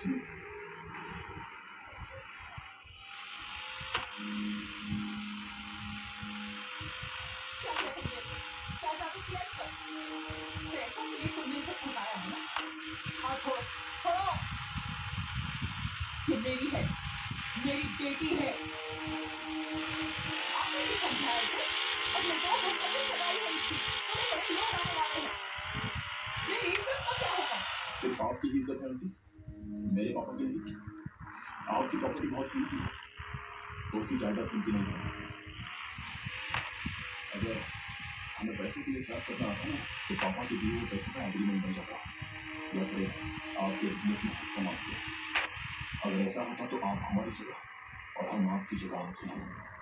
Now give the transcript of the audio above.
क्या जादू किया इस पर? पैसों के लिए तुमने इसे फंसाया है ना? हाँ, छोड़ो छोड़ो, ये मेरी है, मेरी बेटी है। आपने भी समझाया इसे, और ये तो हम कभी सगाई है इसकी, बड़े बड़े लोग आने वाले हैं, मेरी इज्जत का क्या होगा? सिर्फ आपकी ही इज्जत है आंटी, मेरे पापा की नहीं। आपकी प्रॉपर्टी बहुत कीमती है, उनकी जायदाद कीमती नहीं है। अगर हमें पैसों के लिए ट्रैप करना आता ना, तो पापा के दिए हुए पैसों का एग्रीमेंट बन जाता, या फिर आपके बिजनेस में हिस्सा मांगते। अगर ऐसा होता तो आप हमारी जगह और हम आपकी जगह आते हैं।